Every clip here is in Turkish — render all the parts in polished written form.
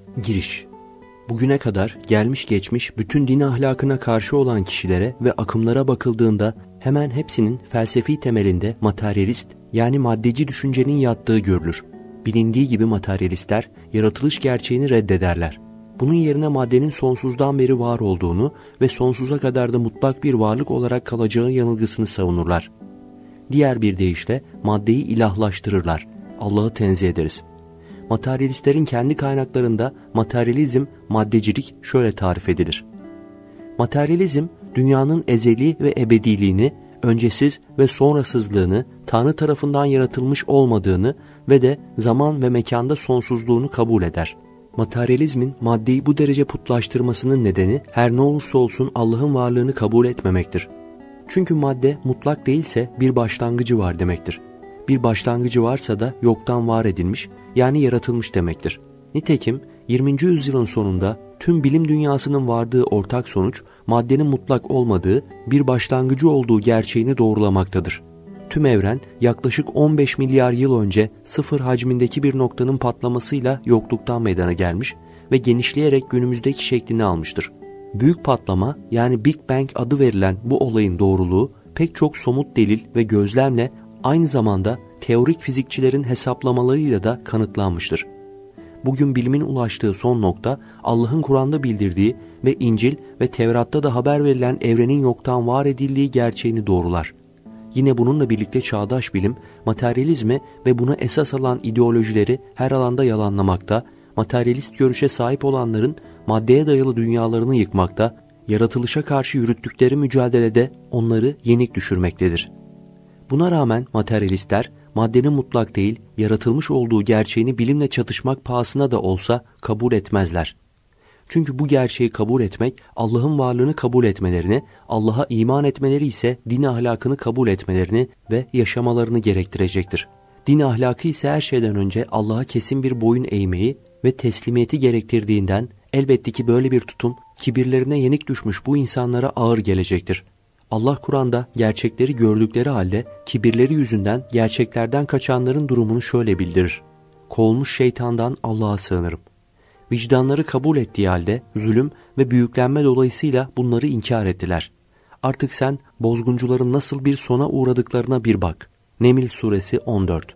Giriş. Bugüne kadar gelmiş geçmiş bütün din ahlakına karşı olan kişilere ve akımlara bakıldığında hemen hepsinin felsefi temelinde materyalist yani maddeci düşüncenin yattığı görülür. Bilindiği gibi materyalistler yaratılış gerçeğini reddederler. Bunun yerine maddenin sonsuzdan beri var olduğunu ve sonsuza kadar da mutlak bir varlık olarak kalacağı yanılgısını savunurlar. Diğer bir deyişle maddeyi ilahlaştırırlar. Allah'ı tenzih ederiz. Materyalistlerin kendi kaynaklarında materyalizm, maddecilik şöyle tarif edilir. Materyalizm, dünyanın ezeli ve ebediliğini, öncesiz ve sonrasızlığını, Tanrı tarafından yaratılmış olmadığını ve de zaman ve mekanda sonsuzluğunu kabul eder. Materyalizmin maddeyi bu derece putlaştırmasının nedeni her ne olursa olsun Allah'ın varlığını kabul etmemektir. Çünkü madde mutlak değilse bir başlangıcı var demektir. Bir başlangıcı varsa da yoktan var edilmiş, yani yaratılmış demektir. Nitekim 20. yüzyılın sonunda tüm bilim dünyasının vardığı ortak sonuç, maddenin mutlak olmadığı, bir başlangıcı olduğu gerçeğini doğrulamaktadır. Tüm evren yaklaşık 15 milyar yıl önce sıfır hacmindeki bir noktanın patlamasıyla yokluktan meydana gelmiş ve genişleyerek günümüzdeki şeklini almıştır. Büyük patlama yani Big Bang adı verilen bu olayın doğruluğu pek çok somut delil ve gözlemle aynı zamanda teorik fizikçilerin hesaplamalarıyla da kanıtlanmıştır. Bugün bilimin ulaştığı son nokta Allah'ın Kur'an'da bildirdiği ve İncil ve Tevrat'ta da haber verilen evrenin yoktan var edildiği gerçeğini doğrular. Yine bununla birlikte çağdaş bilim, materyalizmi ve buna esas alan ideolojileri her alanda yalanlamakta, materyalist görüşe sahip olanların maddeye dayalı dünyalarını yıkmakta, yaratılışa karşı yürüttükleri mücadelede onları yenik düşürmektedir. Buna rağmen materyalistler maddenin mutlak değil, yaratılmış olduğu gerçeğini bilimle çatışmak pahasına da olsa kabul etmezler. Çünkü bu gerçeği kabul etmek Allah'ın varlığını kabul etmelerini, Allah'a iman etmeleri ise din ahlakını kabul etmelerini ve yaşamalarını gerektirecektir. Din ahlakı ise her şeyden önce Allah'a kesin bir boyun eğmeyi ve teslimiyeti gerektirdiğinden elbette ki böyle bir tutum kibirlerine yenik düşmüş bu insanlara ağır gelecektir. Allah Kur'an'da gerçekleri gördükleri halde kibirleri yüzünden gerçeklerden kaçanların durumunu şöyle bildirir. Kovulmuş şeytandan Allah'a sığınırım. Vicdanları kabul ettiği halde zulüm ve büyüklenme dolayısıyla bunları inkar ettiler. Artık sen bozguncuların nasıl bir sona uğradıklarına bir bak. Neml suresi 14.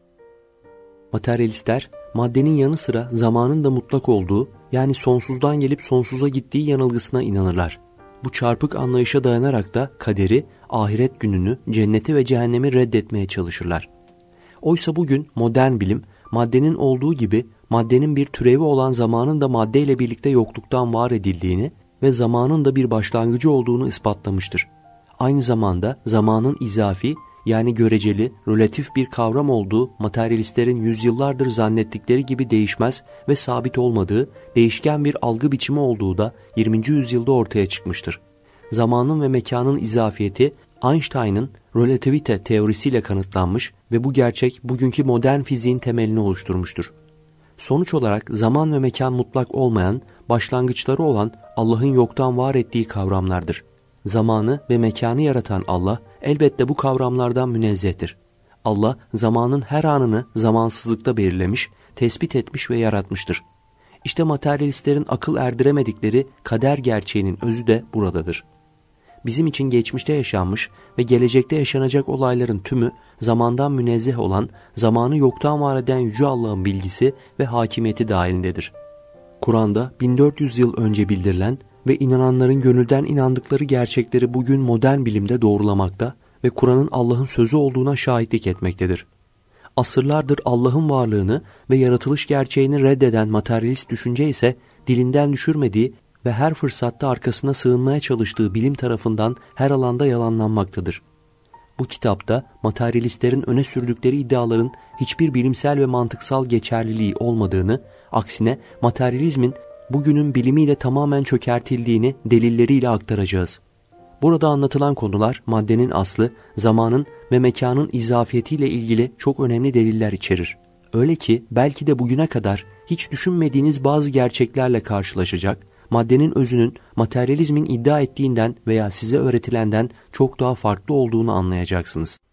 Materyalistler maddenin yanı sıra zamanın da mutlak olduğu yani sonsuzdan gelip sonsuza gittiği yanılgısına inanırlar. Bu çarpık anlayışa dayanarak da kaderi, ahiret gününü, cenneti ve cehennemi reddetmeye çalışırlar. Oysa bugün modern bilim, maddenin olduğu gibi maddenin bir türevi olan zamanın da maddeyle birlikte yokluktan var edildiğini ve zamanın da bir başlangıcı olduğunu ispatlamıştır. Aynı zamanda zamanın izafi yani göreceli, relatif bir kavram olduğu materyalistlerin yüzyıllardır zannettikleri gibi değişmez ve sabit olmadığı, değişken bir algı biçimi olduğu da 20. yüzyılda ortaya çıkmıştır. Zamanın ve mekanın izafiyeti Einstein'ın relativite teorisiyle kanıtlanmış ve bu gerçek bugünkü modern fiziğin temelini oluşturmuştur. Sonuç olarak zaman ve mekan mutlak olmayan, başlangıçları olan Allah'ın yoktan var ettiği kavramlardır. Zamanı ve mekanı yaratan Allah elbette bu kavramlardan münezzehtir. Allah zamanın her anını zamansızlıkta belirlemiş, tespit etmiş ve yaratmıştır. İşte materyalistlerin akıl erdiremedikleri kader gerçeğinin özü de buradadır. Bizim için geçmişte yaşanmış ve gelecekte yaşanacak olayların tümü zamandan münezzeh olan, zamanı yoktan var eden Yüce Allah'ın bilgisi ve hakimiyeti dahilindedir. Kur'an'da 1400 yıl önce bildirilen ve inananların gönülden inandıkları gerçekleri bugün modern bilimde doğrulamakta ve Kur'an'ın Allah'ın sözü olduğuna şahitlik etmektedir. Asırlardır Allah'ın varlığını ve yaratılış gerçeğini reddeden materyalist düşünce ise dilinden düşürmediği ve her fırsatta arkasına sığınmaya çalıştığı bilim tarafından her alanda yalanlanmaktadır. Bu kitapta materyalistlerin öne sürdükleri iddiaların hiçbir bilimsel ve mantıksal geçerliliği olmadığını, aksine materyalizmin bugünün bilimiyle tamamen çökertildiğini delilleriyle aktaracağız. Burada anlatılan konular maddenin aslı, zamanın ve mekanın izafiyetiyle ilgili çok önemli deliller içerir. Öyle ki belki de bugüne kadar hiç düşünmediğiniz bazı gerçeklerle karşılaşacak, maddenin özünün materyalizmin iddia ettiğinden veya size öğretilenden çok daha farklı olduğunu anlayacaksınız.